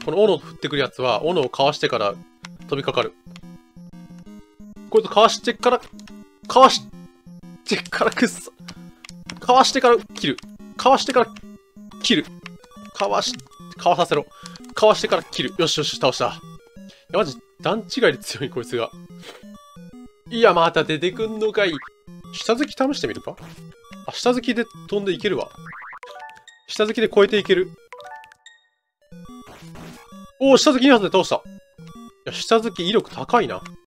この斧を振ってくるやつは、斧をかわしてから飛びかかる。こいつかわしてからくっそ。かわしてから切る。かわしてから切る。かわさせろ。かわしてから切る。よしよし、倒した。いや、マジ、段違いで強い、こいつが。いや、また出てくんのかい。下敷き試してみるか？あ、下敷きで飛んでいけるわ。下敷きで越えていける。おお、下敷き2発で倒した。いや、下敷き威力高いな。